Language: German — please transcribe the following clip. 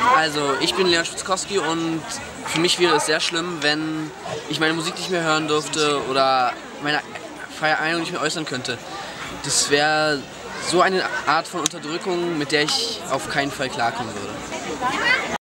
Also, ich bin Leon Schwitzkowski und für mich wäre es sehr schlimm, wenn ich meine Musik nicht mehr hören dürfte oder meine freie Meinung nicht mehr äußern könnte. Das wäre so eine Art von Unterdrückung, mit der ich auf keinen Fall klarkommen würde.